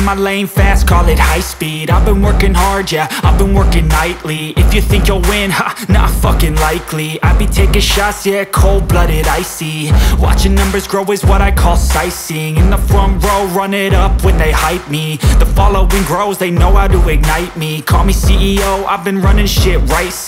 in my lane fast, call it high speed. I've been working hard, yeah, I've been working nightly. If you think you'll win, ha, not fucking likely. I be taking shots, yeah, cold-blooded, icy. Watching numbers grow is what I call sightseeing. In the front row, run it up when they hype me. The following grows, they know how to ignite me. Call me CEO, I've been running shit right